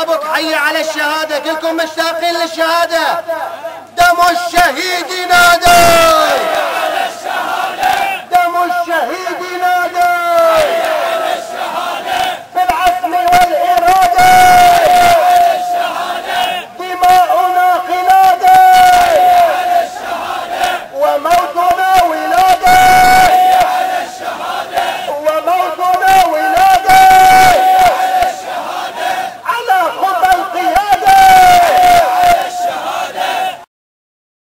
جوابك حي على الشهادة، كلكم مشتاقين للشهادة. دم الشهيد ينادي.